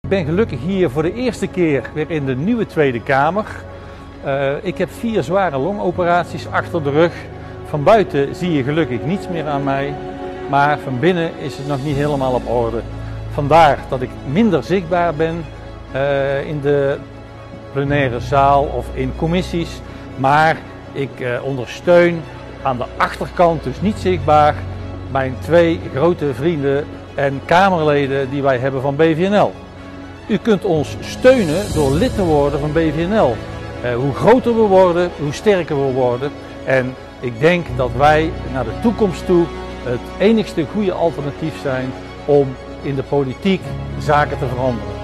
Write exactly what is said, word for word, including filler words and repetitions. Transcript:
Ik ben gelukkig hier voor de eerste keer weer in de nieuwe Tweede Kamer. Uh, ik heb vier zware longoperaties achter de rug. Van buiten zie je gelukkig niets meer aan mij, maar van binnen is het nog niet helemaal op orde. Vandaar dat ik minder zichtbaar ben uh, in de plenaire zaal of in commissies, maar ik uh, ondersteun aan de achterkant, dus niet zichtbaar, mijn twee grote vrienden en Kamerleden die wij hebben van B V N L. U kunt ons steunen door lid te worden van B V N L. Uh, hoe groter we worden, hoe sterker we worden. En ik denk dat wij naar de toekomst toe het enigste goede alternatief zijn om in de politiek zaken te veranderen.